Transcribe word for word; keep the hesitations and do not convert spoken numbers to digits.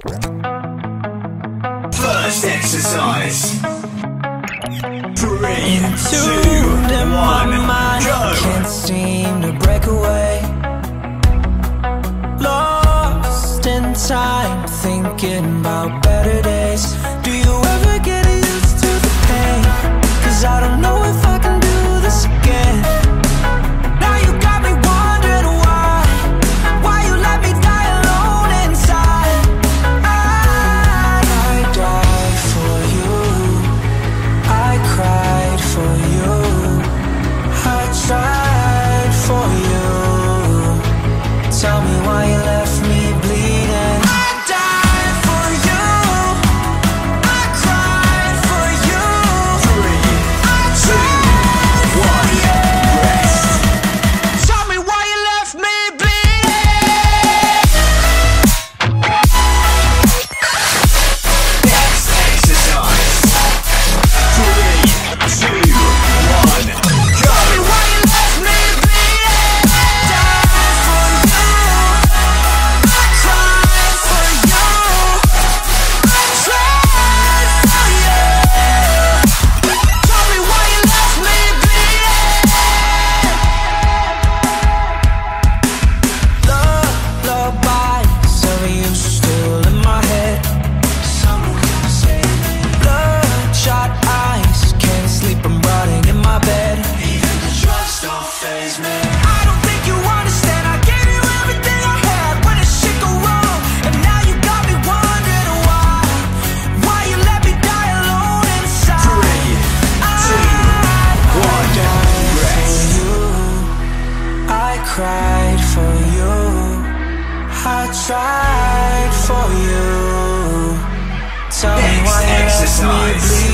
First exercise. Three, Into two, my one, mind, go. can't seem to break away. Lost in time, thinking about better days. Do you ever get used to the pain? Cause I don't know if I can do this again. Now you got me wondering why. Why you let me die alone inside. I, I died for you, I cried for you, I tried for you. Tell me why you left me bleeding. I died for you, I cried for you, I tried for you. Tell me why you left me bleeding. Next exercise. Three, two, one, go. Tell me why you left me bleeding. Died for you, I cried for you, I tried for you. Tell me why you left me bleeding. Lullabies of you still in my head. Someone save me. Bloodshot eyes, can't sleep, I'm rotting in my bed. Even the drugs don't faze me. I don't think you understand. I gave you everything I had when the shit go wrong, and now you got me wondering why. Why you let me die alone inside. Three, two, one, rest. I cried for you, I tried for you. Tell me Next why you left me exercise. bleeding.